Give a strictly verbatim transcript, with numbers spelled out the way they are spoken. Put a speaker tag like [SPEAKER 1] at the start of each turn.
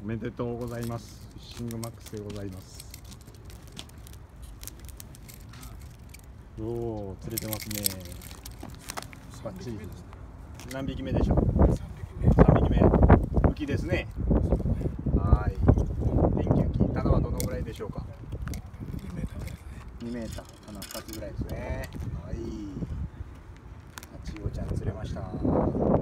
[SPEAKER 1] おめでとうございます。フィッシングマックスでございます。おお、釣れてますね。バッチリ。何匹目でしょう。さんびきめ。浮きですね。はい。電気浮き。棚はどのぐらいでしょうか。にメーター。棚ふたつぐらいですね。はい。タチウオちゃん釣れました。